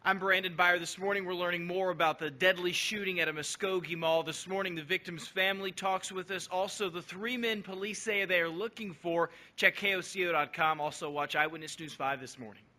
I'm Brandon Byer. This morning we're learning more about the deadly shooting at a Muskogee mall. This morning the victim's family talks with us. Also, the 3 men police say they are looking for. Check KOCO.com. Also, watch Eyewitness News 5 this morning.